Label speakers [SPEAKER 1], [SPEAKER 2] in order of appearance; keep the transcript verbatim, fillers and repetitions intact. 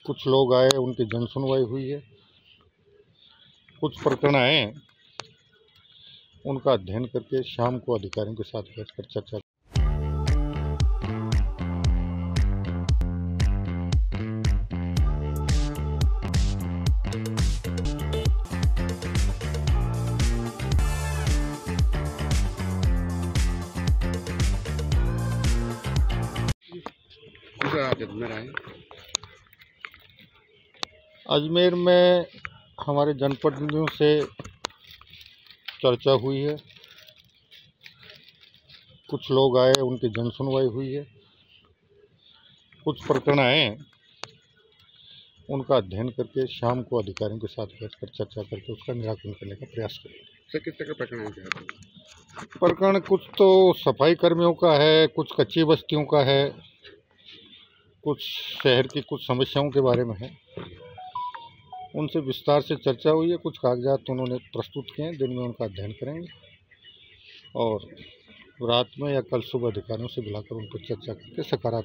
[SPEAKER 1] कुछ लोग आए, उनकी जन सुनवाई हुई है। कुछ प्रकरण आए, उनका अध्ययन करके शाम को अधिकारियों के साथ बैठकर चर्चा।
[SPEAKER 2] अजमेर आए
[SPEAKER 1] अजमेर में हमारे जनप्रतिनिधियों से चर्चा हुई है। कुछ लोग आए, उनकी जन सुनवाई हुई है। कुछ प्रकरण आए, उनका अध्ययन करके शाम को अधिकारियों के साथ बैठकर चर्चा करके उसका निराकरण करने का प्रयास करेंगे।
[SPEAKER 2] सर, किस तरह का प्रकरण है?
[SPEAKER 1] प्रकरण कुछ तो सफाई कर्मियों का है, कुछ कच्ची बस्तियों का है, कुछ शहर की कुछ समस्याओं के बारे में है। उनसे विस्तार से चर्चा हुई है। कुछ कागजात उन्होंने प्रस्तुत किए हैं। दिन में उनका अध्ययन करेंगे और रात में या कल सुबह अधिकारियों से बुलाकर उन पर चर्चा करके सकारात्मक